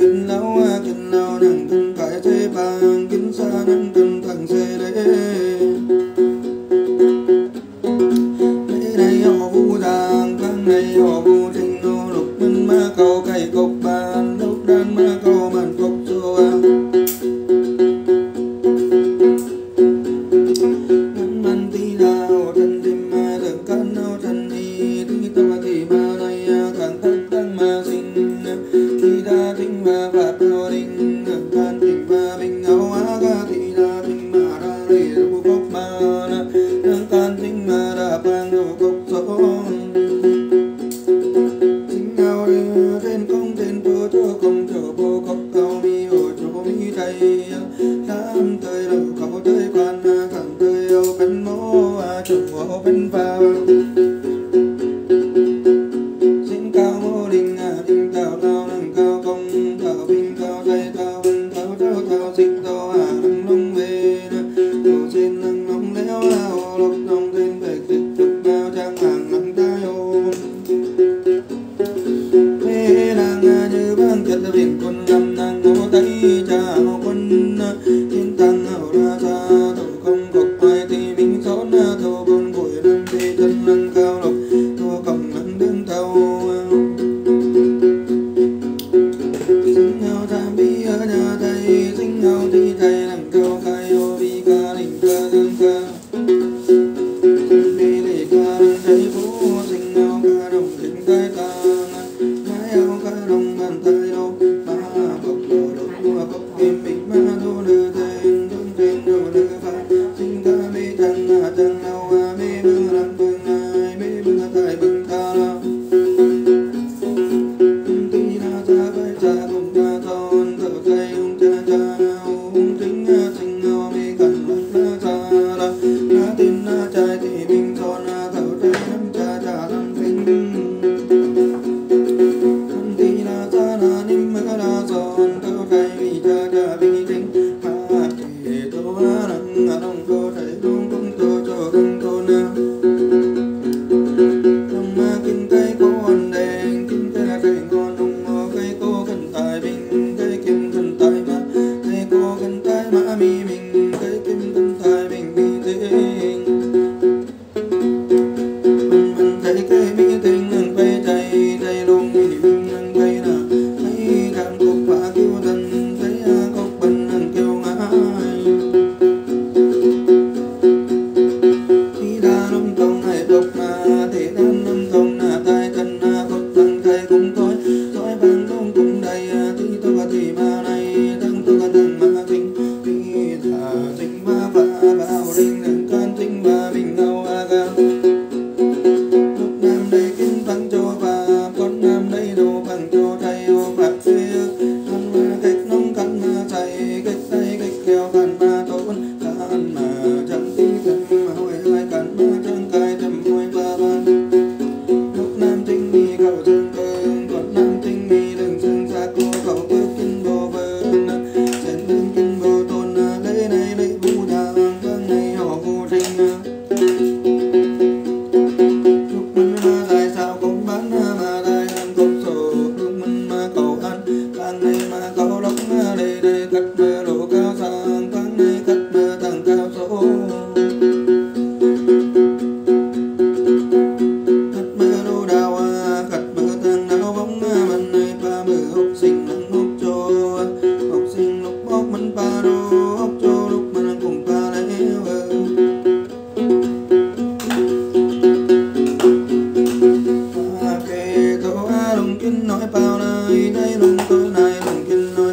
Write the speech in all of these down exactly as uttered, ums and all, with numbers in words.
kín lâu kín lâu nàng thân cái dây vàng kín xa nàng thân thằng dây đấy đây này họ vu giang vang này họ vu trình nô lục minh ma cầu cày cốc bàn lúc đan ma cầu bàn cốc chùa ngắn man tí đào thân tim ma đường cán nâu thân đi tí tâm thì ma này càng thất tăng ma sinh tí đa tinh ma pháp đô đinh đường can tình ma bình áo á ca tí đa tinh ma đa rì rù cốc ma đường can tinh ma đa bang rù cốc số sinh áo đưa trên công trên phố cho công cho bố cốc cao mi hồ cho mi tay đám tới đầu cầu tới quan thẳng tới yêu bên mô chồng ô bên vào xin cao mô đình đình cao cao nâng cao công cao bình cao dây cao vân thao thao thao xích thao à nâng nông về đồ xin nâng nông léo lao lộc nông trên về dịch thực bao trang hàng nâng tay ô mê nàng như ban chất biển quân năm nàng ngô tây cha quân thiên tăng hậu ra xa thủ không cục ai thì mình xót thô bồn bụi nâng đi chân nâng cao lộc thua cổng nâng đứng thâu sinh hào tham bi ở nhà thầy sinh hào thi thầy nâng cao khai ô vi ca đình ca dương ca sinh đi lì ca nâng thầy phú sinh hào ca đồng kính cái ca thái hào ca đồng bàn tay đâu ba cốc đồ độc đua cốc kim bình ma đô nữ tên thương tên đồ nữ phá sinh ca mê thăng thăng nào mê bưng làm bưng ai mê bưng tại bưng ta tí na cha bay cha cùng cha thon thở dây hung cha cha hung tính sinh ngao mê cần lắc na cha la na tin na trai thì mình thon thở dây nắm cha cha làm tính tí na cha na nim mơ na son thở dây vì cha cha vì tính ma kề tô nắng đông cô thầy luôn cũng tô cho đông tô na đông ma kinh cây cô ăn đèn kinh cây cây ngon đông mơ cây cô cần tài bình cây kim cần tài ma cây cô cần tài ma mi mình cây kim cần tài mình mi tình mình mình thấy cây mi tình nâng bay chạy chạy luôn thì mình nâng bay là thấy càng cục và kêu thân thấy cốc bần nâng kêu ngái tí đa nông thông này độc mà thế đan nông thông là tai thân cốt tăng thầy cũng thôi thói vang không cùng đầy tí tôi và thì ma này tăng tôi và tăng ma tinh tí thả tinh ma và bảo đình đừng can tinh ma bình ngao a ga lúc nam đây kinh tăng cho và con nam đây đồ bằng cho thầy ô bạc phê con ma cách nông cắn ma chạy cách tay cách keo cắn ma tốn cắn mà chẳng tí thân mà hồi hai cắn ma chẳng cài thầm hồi ba ba lúc nam tinh mi cầu dương cơn còn nam tinh mi đừng dương xa cô cầu bước kinh bồ vơn trên đường kinh bồ tôn lấy này lấy vu đà vang này họ vu trình lúc mình mà tại sao cũng bán mà tại ăn cốc sổ lúc mình mà cầu ăn ban này mà cầu lóc đây đây cắt mơ độ cao sang ban này cắt mơ thằng cao số cắt mơ đô đào cắt mơ thằng nào bóng mình này ba mơ học sinh nắng hốc cho học sinh lúc bóc mình ba đô hốc cho lúc mình cùng ba lấy kê tô lùng kinh nói bao này đây lùng tôi này lùng kinh nói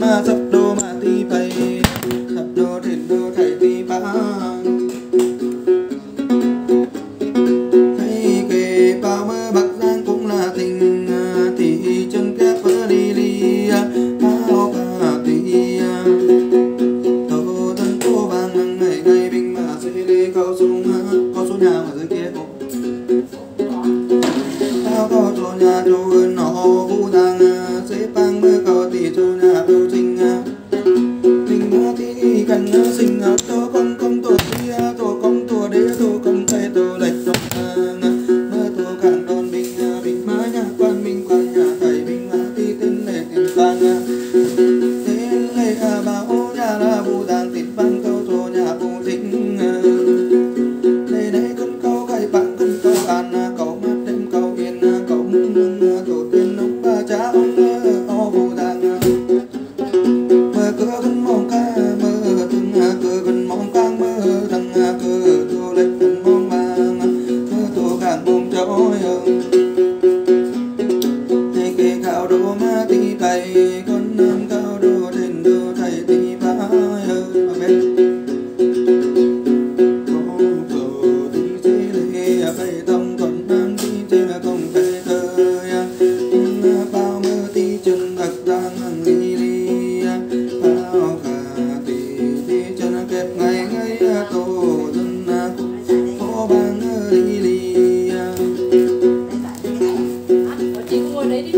sắp đô mà ti bay sắp đô trên đô thầy ti ba thấy kề bao mơ Bắc Giang cũng là tình thì chân kép vỡ đi đi bao cả tí thâu thân cô vàng ngày ngày bình mà xây lê cao sung có số nhà mà dưới kia có tao có số nhà cho hơn nó vũ tàng xếp băng mơ có tỷ cho nhà biểu tình tình thì cần sinh tổ công công tổ đi tổ công tổ đế tổ công cây tổ lệch tổ mơ tổ càng đòn bình bình má nhà quan bình quan nhà thầy bình má tí tên lệ tiền vàng tên lệ bảo nhà là vũ tàng tiền băng câu tổ nhà vũ tình đây đây con câu cây băng con câu ăn câu mắt đêm câu yên câu mung tổ tiên ông ba cha ông ô vũ tàng mơ cửa con mong ca mơ từng cửa con mong cang mơ thằng cửa tổ lệch con mong vàng mơ tổ càng bông trôi thầy kê cao đồ ma tí tay con nam cao đồ trên đồ thầy tí ba mà biết không tổ tí chế lệ phải tông còn nam tí chế là không phải thời bao mơ tí chân đặc giang đi đi bao cả tí tí chân kẹp ngày ngày tổ dân phố bang đi đi chị cũng ngồi đấy đi.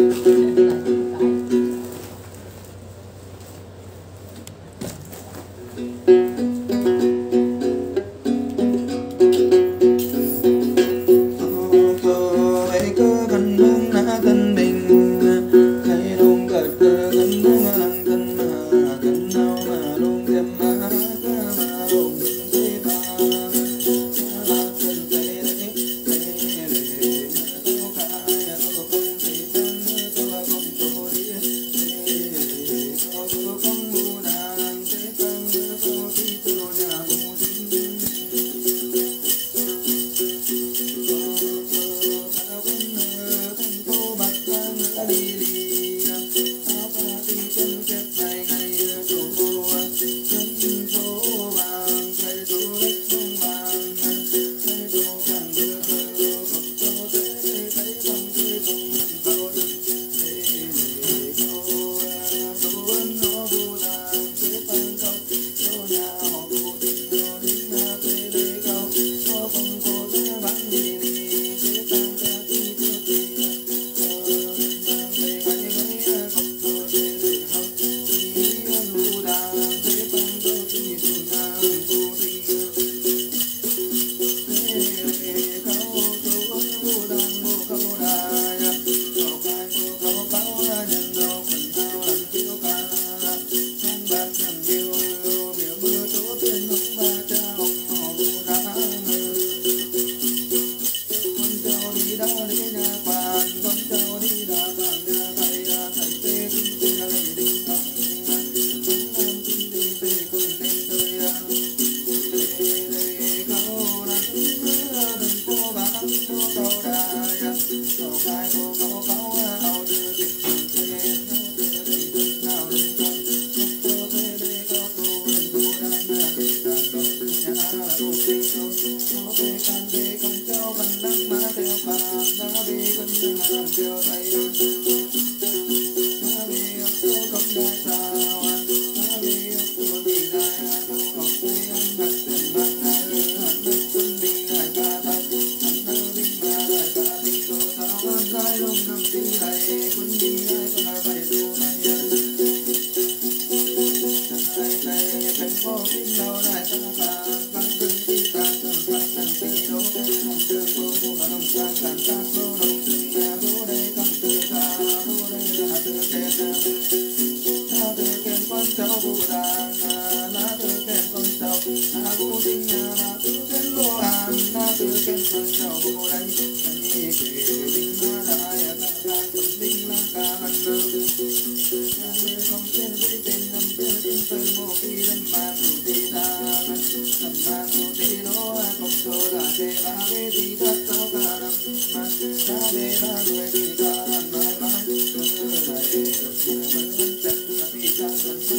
Hãy subscribe cho kênh Ghiền Mì Gõ để không bỏ lỡ những video hấp dẫn.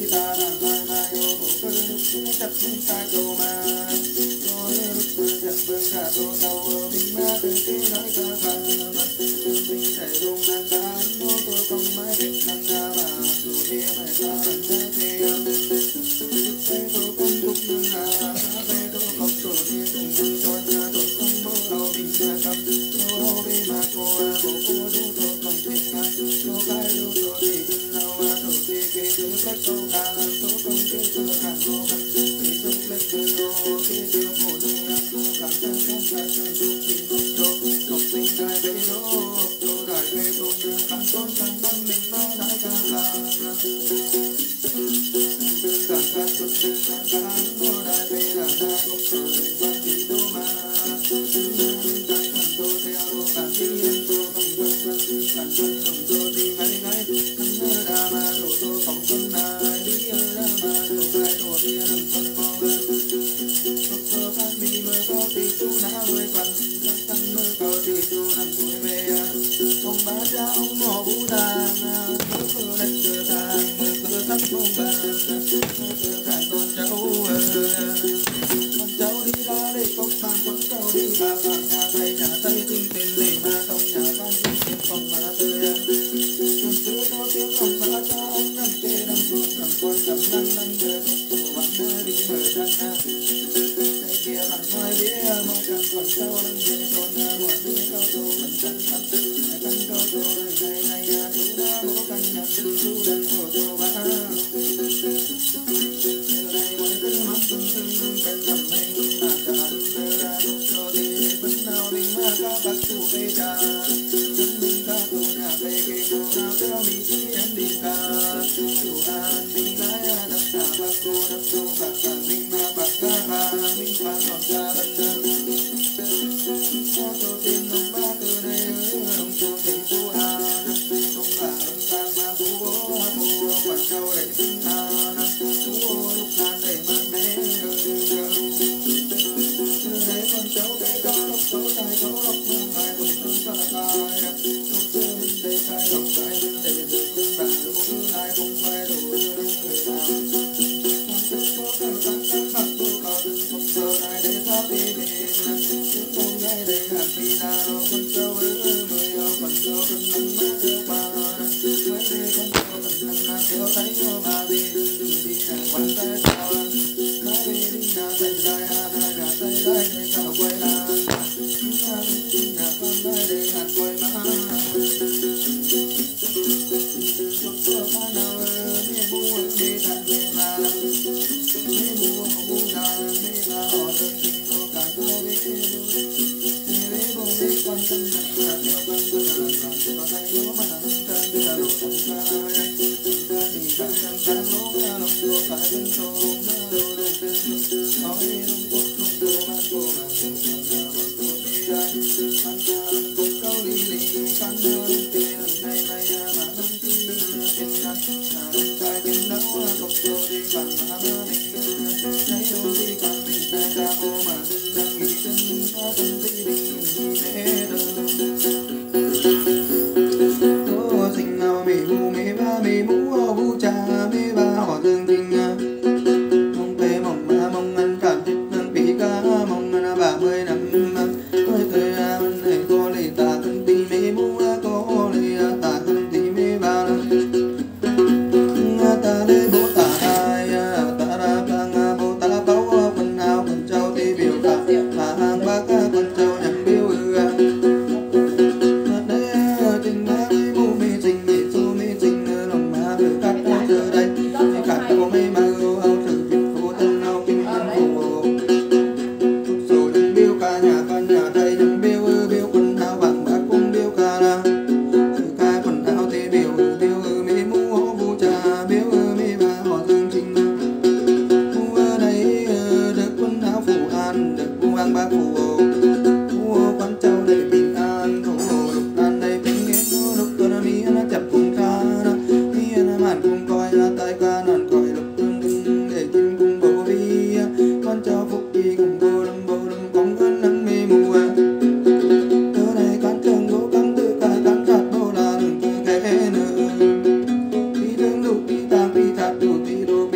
ta đàn mai mai yêu tổ cơ lúc chặt bên ta cầu mà nói lúc chặt bên ta tô tàu bình ma từ khi nói ca ca mà bình chạy rung nàng ta nô tô công mai việt nàng nga mà thủ địa mai ta đàn trai thì tay tô công cúc nàng nga ta tay tô công tổ địa từng nàng cho nga tổ công mơ hậu bình nga cầm tô hậu đi mà cô bộ cô đu tô công thiên nga tô cái đu tô đi bình nào tổ đi kê thứ cách tô ca tô công kê tô cả tô căn đi tô cách tô kê tiêu phổ nữ nam tô cảm thân cảm ta chơi tô kỳ mong tô công sinh đại bế đô tô đại bế tô nhờ cảm tôn cảm tâm mình ma đại ca ca cảm ca tôn sinh cảm ca mô đại bế đại đại công sở định văn đi đô ma cảm thần tô theo cảm thi em tô công vân vân cảm vân đồng tô đi ngay ngay thân nơ đà ma đồ tô phóng vân nai lý ơ đà ma đồ khai đồ đi nằm phân mô vân tốc tô phát mi mơ có tỷ chú ná mươi phần các thân mơ có tỷ chú nằm tuổi về ông bá cha ông mò vũ đàn mơ cơ lệch cơ tàn mơ cơ sắc bông bàn mơ cơ tàn con cháu con cháu đi ra để cốc bàn con cháu đi bà bàn nhà thầy nhà thầy tinh tiền lệ ma công nhà ban tinh tiền phòng mà tươi con sữa cho tiếng ông bá cha ông nằm kê nằm ruột nằm con cầm nằm nằm về cốc tổ bạn mơ đi mở răng đây kia bạn mơ bia mơ cầm con cháu nằm về con một đứa cao tổ vẫn chân thật căn cao tổ này này này chú đã bố căn nhà chú đang bố tổ bá giờ này mỗi cứ mắt từng từng từng cần nằm hay mà cả đưa ra lúc cho đi vẫn nào mình mà các bác chủ bê cha chúng mình ca tổ nhà bê kê đồ nào theo mình chỉ em đi ca chủ an mình lái đập cả bác cô đập cô bác cả mình mà bác ca bà mình phan ngọn ca lần lần cho tổ tiên ông ba từ đây đồng tổ tình phú an ông bà ông sang mà phú bố phú quản châu để sinh an phú lúc nan để man mé đấy con cháu bé có lộc số tài có lộc mang ngài cùng thân ta tài lúc xưa mình để khai lộc tài mình để được và đủ lại cùng phải đủ người làm con thức có cần tăng tăng mặt tu có từng phục sơ này để tháp đi về những con gái để hạt đi nào con cháu ơi người yêu con cháu cần nắng mát theo bà mới đây con cháu cần nắng mát theo thấy hoa bà đi đừng đi nhà quán tay sao nói đi đi nhà tay tay hà nhà tay tay để cao quay hà nhà con tay để hạt quay má lúc xưa ta nào mê mua mê đàn mê mà mê mua mua đàn mê là họ đơn tình nó cả cô bê mê bê bố bê con chân nặng là theo con con là làm cho con tay lúa mà nặng chân đưa là đồ tâm ca tâm ca thì phải nặng chân lúa mà lòng đua phải bên tô mà đồ đồ tên nói đi đông quốc đông tô mà cô mà tình tình là một tô bê đàn ăn ca ăn cục câu đi lì cắn đơ đông tê lần này này mà đông tê trên nắng là đông trai trên nắng cục tô đi bằng mà mơ mình lấy đồ đi bằng mình ta ca cô mà dưng đang nghĩ chân ta tâm đi mình đi mẹ đơn ô sinh nào mẹ mù mẹ ba mẹ mù ô bu cha mẹ ba họ tương tình mong tê mong ba mong ăn cảm thích nâng bị ca mong ăn ba mươi năm ơi thời mình này có lì ta thân tí mẹ mù có lì ta thân tí mẹ ba ta lê bố ta hai ta ra càng bố ta báo quần áo quần trâu tí biểu ta mà hàng bác quần trâu nhằm biểu ư đây tình má đi bố mê tình nhị su mê tình lòng má từ cắt từ đây cắt cô mê mà ưu áo thử việt phố tân áo kinh nhân phù số nhằm biểu ca nhà con nhà đây nhằm biểu ư biểu quần áo bằng bác cũng biểu ca là từ ca quần áo tí biểu ư biểu ư mê mũ hổ vu cha biểu ư mê ba họ tương trình mũ ở đây được quần áo phù an được cung ăn bác phù phù quán châu đây bình an thủ lục an đây bình yên lúc tuần mi nó chập cùng ca mi nó màn cùng coi tay ca nàn coi lục tương tương để chim cùng bầu vi con cháu phúc đi cùng bồ đâm bồ đâm cống cơn nắng mê mù từ đây cán trường bố cắm tự cài cán chặt bố là đừng tư kẻ nữa đi thương đủ đi tam đi chặt đủ đi đồ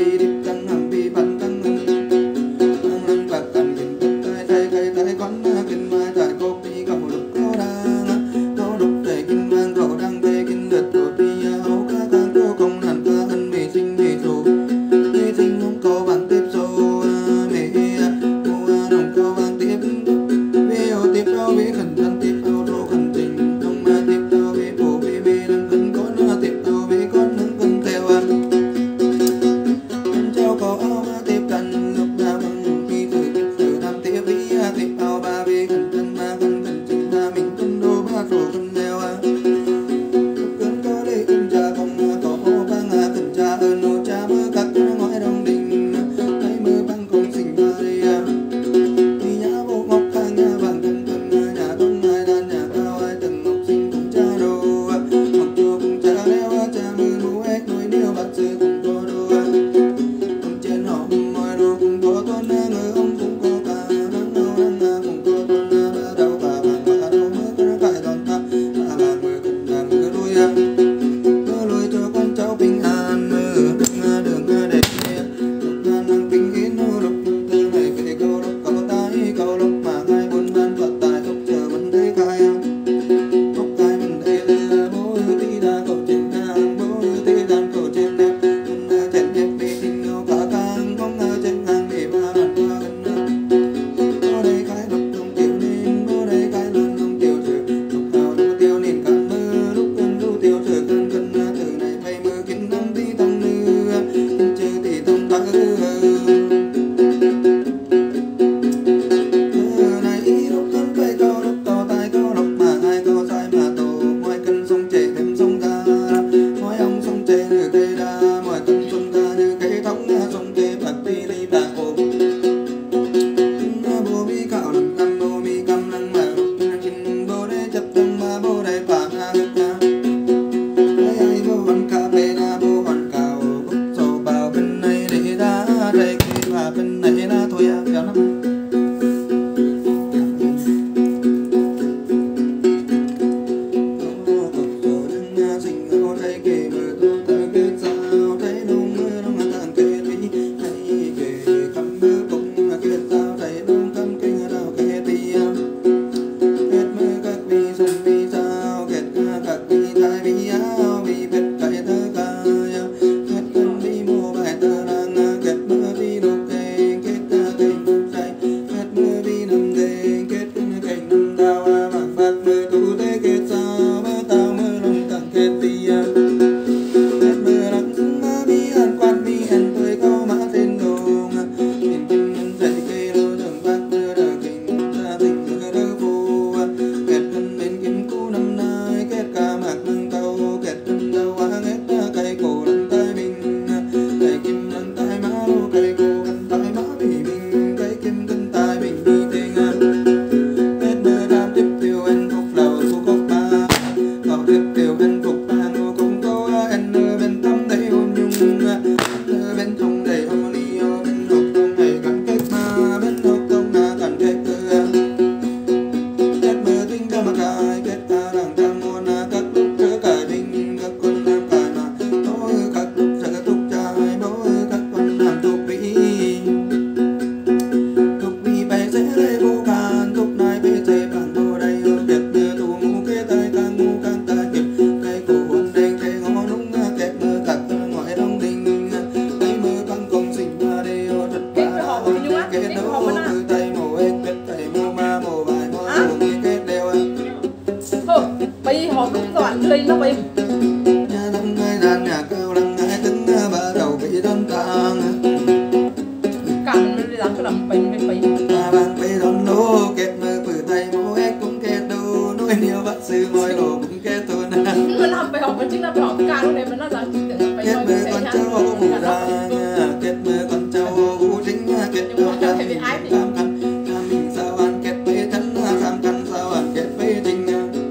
rơi nó bay nhà đông ngay đàn nhà cao lăng ngay tính ba đầu bị đón tang cả mình đi làm cái làm bay bay bay ba bàn bay đón lô kết mơ bự tay mô ếch cũng kết đô nuôi nhiều bắt sư ngồi đồ cũng kết tuần mình làm bay học mình chính là bay học cả lúc này mình nó rằng tưởng bay kết bay mơ bay con cháu vũ ra kết mơ con cháu vũ chính kết cho cha mình cam khăn cha mình sao ăn kết bê chắn cam khăn sao ăn kết bê chính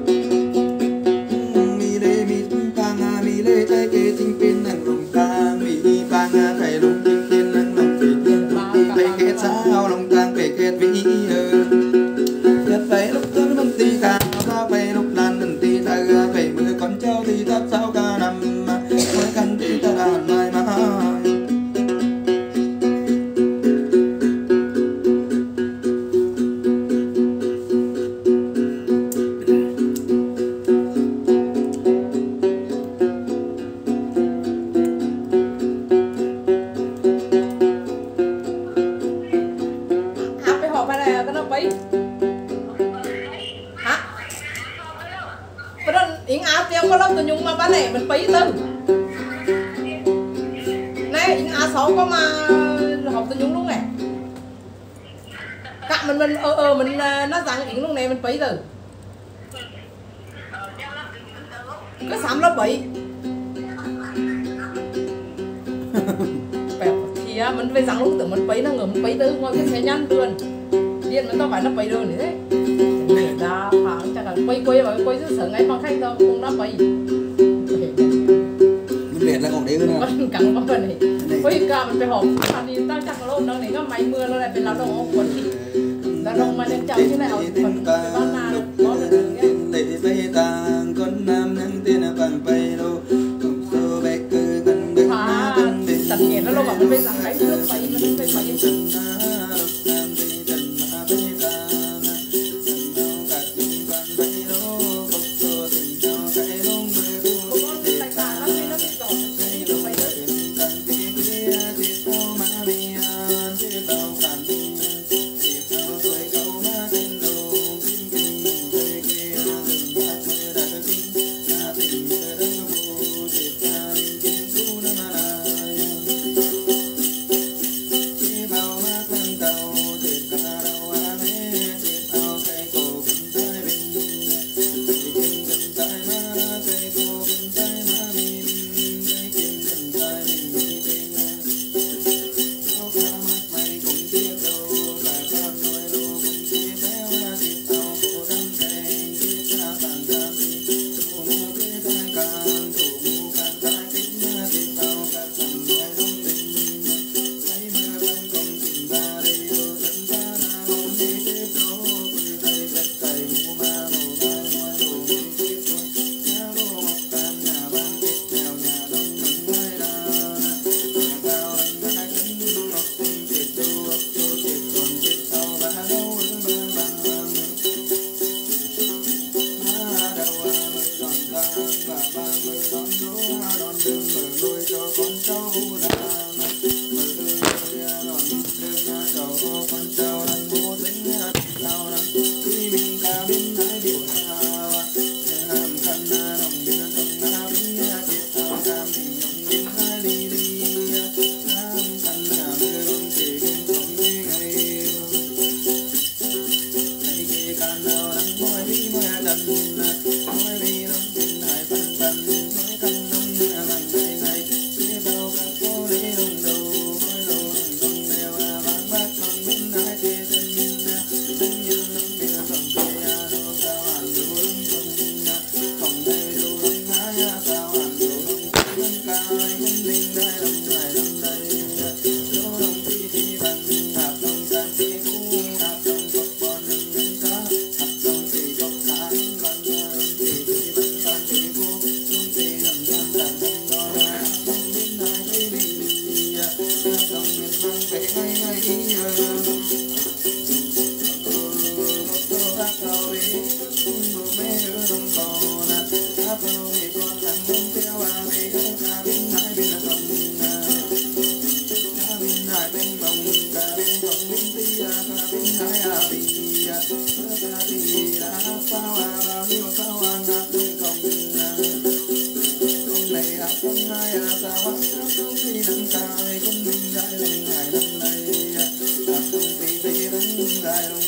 mi lê mi tang mi lê trái kê chính pin nâng lồng tang mi tang thầy lồng chính pin nâng lồng pin thầy kết sao lồng tang về kết vĩ kết phải lúc tới năm tì ca sao phải lúc lan năm tì ta phải mưa con cháu thì ta sao ca năm mới căn thì ta đàn mai mà áp bay học bay này cái nó bay hả cái đó yến áo treo có lắm từ nhung mà bán này mình bay từ này yến áo sáu có mà học từ nhung luôn nè cả mình mình ờ ờ mình nó rằng yến lúc này mình bay từ có sắm lớp bảy bẹp thì á, mình phải rằng lúc tưởng mình bay nó ngờ mình bay từ ngồi cái xe nhăn đường điện mình tao phải nó bay đường này thế người ta phẳng chắc là quay quay mà quay chứ sợ ngay bằng khách đâu cũng nó bay mình biết là còn đấy nữa mình cắn vào phần này quay cả mình phải họp anh đi tao chắc là lúc đó này có máy mưa nó lạiเป็นlao động quần thì lao động mà nên chào như này ở phần ban na có được cái để bay tàng con nam nhắn tin bằng bay đâu cùng số bé cứ gần bên à tận nhẹ nó lâu mà mình phải rằng đánh nước bay mình phải bay Hãy subscribe cho kênh Ghiền Mì Gõ để không bỏ lỡ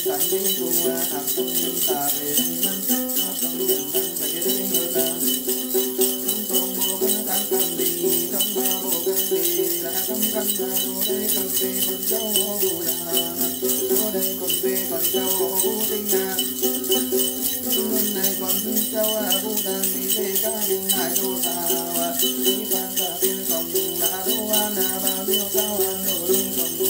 cảnh đi tu hạt không nhân ta về đông nam hạt không nhân tăng về đây ngược ra không còn bộ cái tăng cầm đi không ba bộ cầm đi là không cầm ra đồ đây cầm đi còn châu bù đà đồ đây còn về còn châu bù tinh nga bên này còn châu bù đà đi về ca đình hải đô sa đi ban cả tiên công là đô an bao nhiêu cao an đồ lung công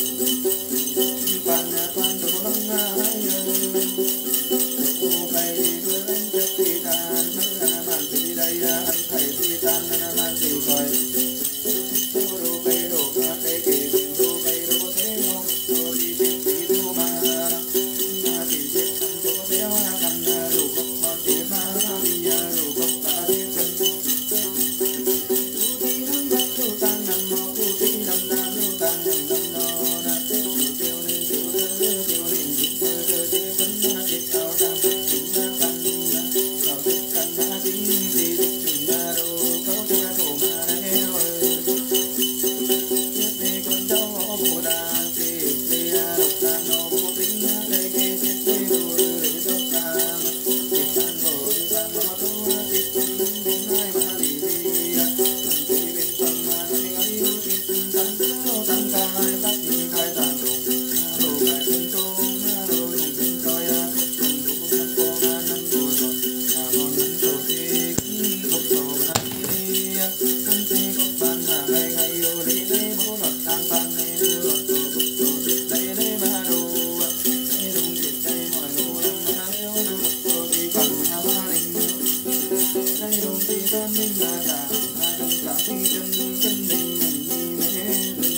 quan quan đồ lông ai đồ cây đưa lên chất thì đàn mới màn thì đây anh thầy thì tan màn thì coi đồ cây đồ ca cây kỳ cùng đồ cây đồ thế không đồ đi chết thì đồ mà mà thì chết ăn đồ đéo ăn đồ cốc con thì mà đi đồ cốc ta đi chân đồ đi nắm bắt đồ tan nằm mò đồ đi nằm nằm đồ tan nằm nằm nó đồ tiêu nên tiêu tiêu tiêu nên tiêu tiêu tiêu phấn na chết tao đang chết chính na căn tao chết căn na chính thì chết chính na đồ câu chết đồ mà đây ơi chết đi con cháu họ bồ đà chết đi độc ta nó vô tính đây kia chết đi bồ để độc ta chết tan bồ tan nó tu chết chân đến hai ba đi đi thân thì bên phần mà ngày ngày yêu chết tan tan tan cài tắt đi cài tàn đồ đồ cài thân tô đồ lùng thân coi khóc trùng đồ bên cô nga năn đồ rồi mòn năn đồ thì khóc đồ mà đi thân thì khóc ban hà ngày ngày yêu đi đây bố lọt tan ban này mưa lọt đồ khóc đồ chết đây đây mà đồ đây đúng chết đây mọi đồ đang mà nếu nó khóc đồ thì còn mà ba linh đây đúng thì tan minh mà cả mà trong cả thì chân chân mình mình đi mê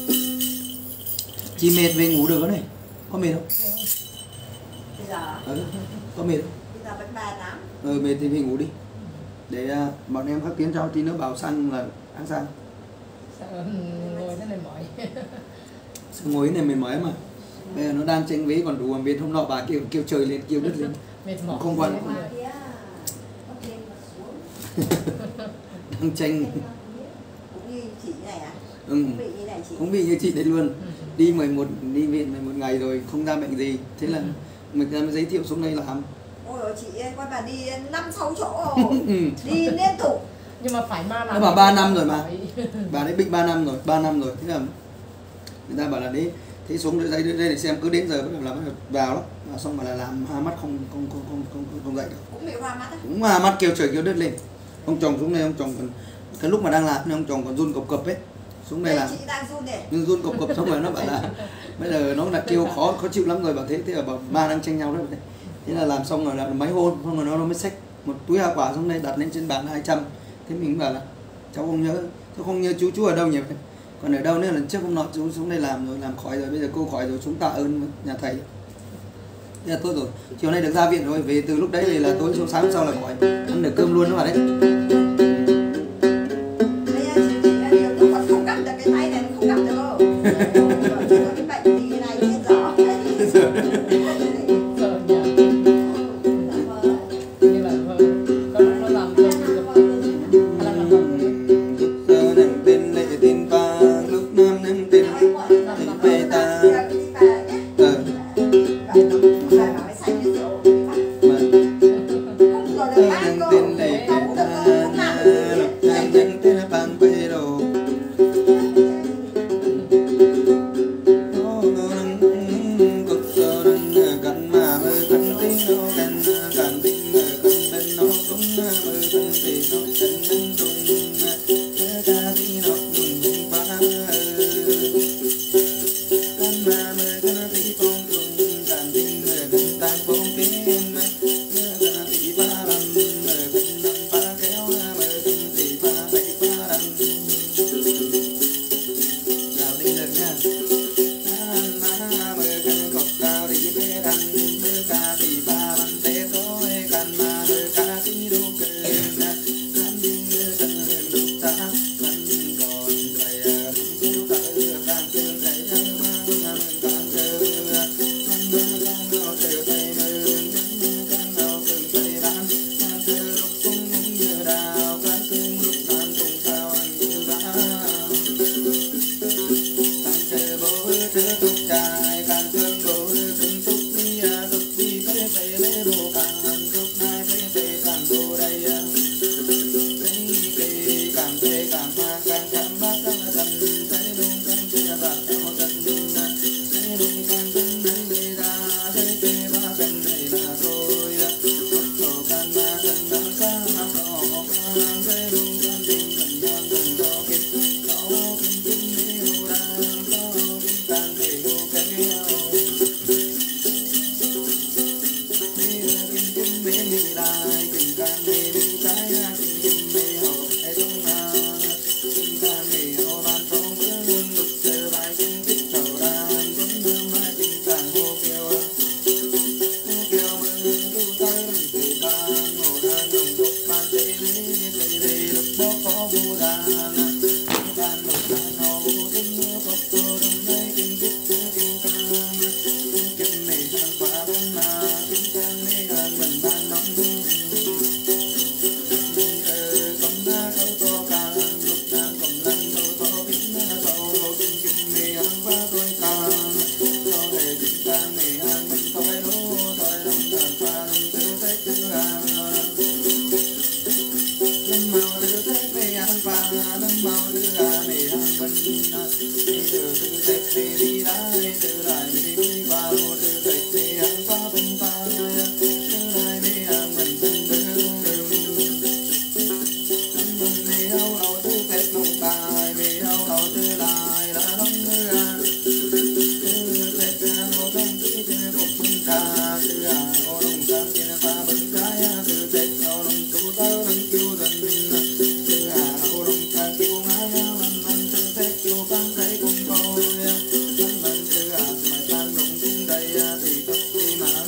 chị mệt về ngủ được không này? Có mệt không? Bây giờ Ừ, có mệt không? bây giờ vẫn ba tám. Ừ, mệt thì về ngủ đi. Để uh, bọn em phát kiến cho tí nữa bảo sang là ăn sang. Sao ngồi thế này mỏi. Sao ngồi thế này mệt mỏi mà. Bây giờ nó đang tranh vế còn đủ mà biết hôm nọ bà kêu kêu trời lên kêu đất lên. Mệt mỏi. Không quan Mà kia nó lên mà xuống. đang tranh. Cũng như chị này à? Ừ. Cũng bị như này chị. Cũng bị như chị đấy luôn. Đi mười một đi viện mười một ngày rồi không ra bệnh gì. Thế là mình ra giới thiệu xuống đây làm. Ôi dồi, chị coi bà đi năm sáu chỗ rồi. Đi liên tục. Nhưng mà phải ba năm. Nó bảo ba năm rồi mà. Bà đấy bệnh ba năm rồi, ba năm rồi. Thế là người ta bảo là đấy, thế xuống đây đây để xem cứ đến giờ bắt đầu là bắt đầu vào đó, vào xong mà là làm hoa mắt không không không không không không, không dậy được. Cũng bị hoa mắt á. Cũng hoa mắt kêu trời kêu đất lên. Ông chồng xuống đây ông chồng còn cái lúc mà đang làm ông chồng còn run cộc cộc ấy. Xuống đây làm. Chị đang run này. Nhưng run cộc cộc xong rồi nó bảo là bây giờ nó là kêu khó khó chịu lắm rồi, bảo thế thế là bảo ma đang tranh nhau đó. Thế là làm xong rồi là mấy hôn, xong rồi nó nó mới xách một túi hoa quả xuống đây đặt lên trên bàn hai trăm. Thế mình bảo là cháu không nhớ, cháu không nhớ chú chú ở đâu nhỉ? Còn ở đâu nữa, lần trước hôm nọ chú xuống đây làm rồi, làm khỏi rồi, bây giờ cô khỏi rồi, chúng tạ ơn nhà thầy. Thế là tốt rồi, chiều nay được ra viện rồi, về từ lúc đấy thì là tối xuống sáng sau là khỏi, ăn được cơm luôn đó mà đấy. Bây giờ chị là điều tôi còn không gấp được cái tay này, không gấp được đâu. Chỉ có cái bệnh gì này chết rõ. Sợ nhỉ. Như là vợ, có lúc nó làm cơm thì được. Hay là làm vợ. Lúc giờ nâng tên lệ tên ba, lúc nam nâng tên tên bê ta. Ờ. Nâng tên lệ tên ba, lúc nam nâng tên bằng bê đồ. Cuộc giờ nâng gần mà mơ gần tí nó gần gần tí mơ gần bên nó cũng mơ gần tí nó gần bên tung cơ ca tí nó cũng không phá gần mà mơ gần tí phong trùng gần tí mơ gần tan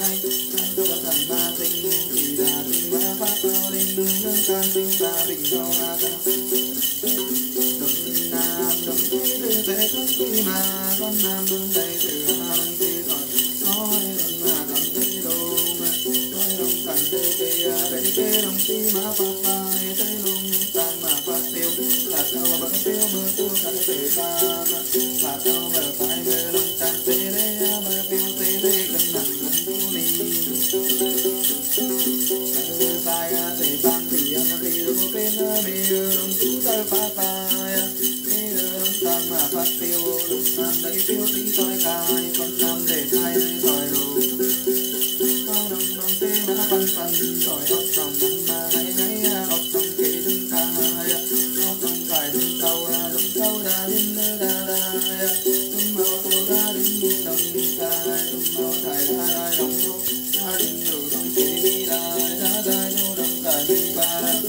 nay tan đâu cả thằng ba sinh chỉ là tình ba pháp cao đến nơi nơi can sinh ba bình đâu ra ta độc nam độc tư thế thức khi mà con nam đương đầy từ hà đăng tì giỏi nói đừng mà cầm tay đồ nói đồng cản tê kê để kê đồng chi mà pháp bài tay lung tan mà pháp tiêu là cao bờ tiêu mơ tu cả thể ta là cao bờ phải mơ lung tan tê lê bờ tiêu tê lê cần nặng cần tu ni sai thể ban thì ăn thì đồ bên mê đồng tu tơ pháp bài mê đồng tan mà pháp tiêu lục nam đấy tiêu tí toi cài con nam để thay rồi đồ cao đồng đồng tê mà phân phân rồi ốc đồng mà ngày ngày ốc đồng kỹ đứng ta ốc đồng cài đứng tàu đồng tàu ra đến ra ra đúng màu tàu ra đến đồng ta đúng màu thải ra ra đồng ra đến đủ đồng kỹ đi ra ra ra đủ đồng cài đi qua ra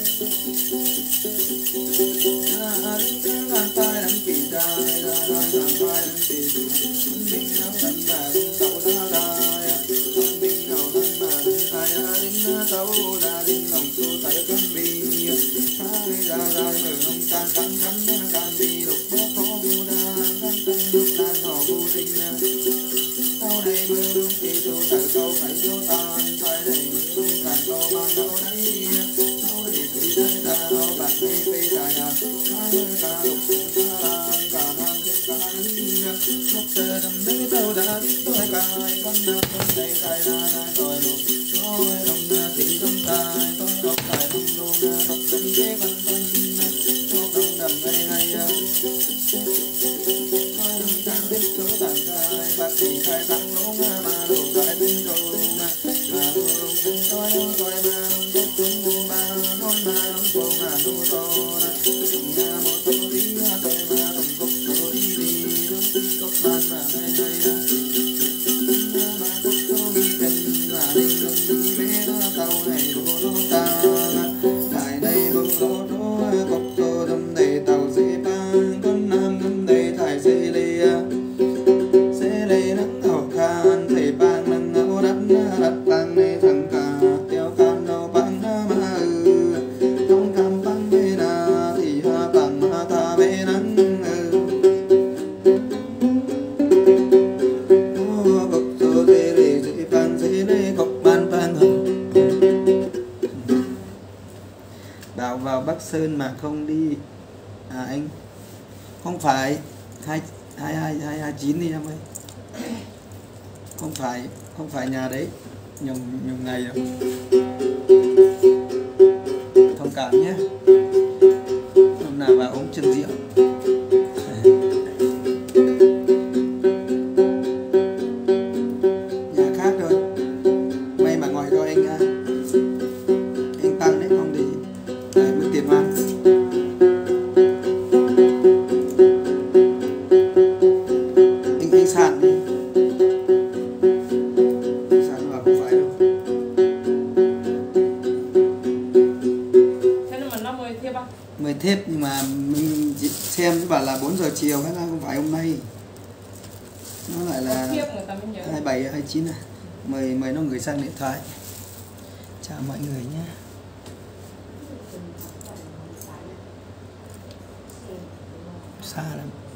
đến ngàn tay đắng kỳ ra ra ra ngàn tay đắng kỳ mình nấu đắng mà tàu ra ra mình nấu đắng mà tay ra đến tàu ra đến lòng tu tay cắn bì ra ra mở lòng tan cắn cắn cắn bì lục bó khó vô đa cắn cắn lúc đàn đỏ vô tình tao đây mơ đúng thì tu tại câu phải vô tan tay đây mơ đúng cản câu mang đâu đấy tao đây tùy đây ta đâu bạc mê phê dài à hai mơ cả lục ta làm cả nam trên cả linh lúc giờ đầm đấy tao đã biết tôi cài con nam con đây dài ra ra rồi lục nói đồng thì trong tai tôi đọc tài đồng luôn đọc trong kế văn văn đọc đồng đầm hay hay nói đồng trang biết số tàn cài bác sĩ cài tăng lỗ mà đồ cài bên đầu mà đồ đồng chân tôi tôi mà đồng tốt đúng ngu mà nói mà đồng cô mà ngu to đồng nhà một tô tí tôi mà đồng cốc tô đi đi đồng tí cốc ban mà hay hay mà cốc tô đi cần mà đi đường đi bé tàu này đồ nó ta tại đây bờ lô nó cốc tô đâm đầy tàu dễ ban con nam đâm đầy thải dễ lê dễ lê nắng thảo khan thể bang nắng áo đắt đắt bang này thằng cả tiêu can đâu bang mà ừ trong cam bang bê na thì ha bang mà ta bê nắng ừ cốc tô dễ lê dễ bang dễ lê cốc ban bang bảo vào Bắc Sơn mà không đi à anh không phải hai hai hai hai hai chín đi em ơi không phải không phải nhà đấy nhầm nhầm ngày rồi thông cảm nhé hôm nào vào uống chân rượu nhà khác rồi may mà gọi cho anh anh tăng đấy không thì lại mất tiền mang anh anh sạn đi sạn mà không phải đâu thế nên mà nó mời thiếp à? mời thiếp nhưng mà mình chỉ xem bảo là bốn giờ chiều hay là không phải hôm nay nó lại là thiếp người ta mới nhớ hai mươi bảy hai mươi chín này mời mời nó gửi sang điện thoại chào mọi người nhé xa lắm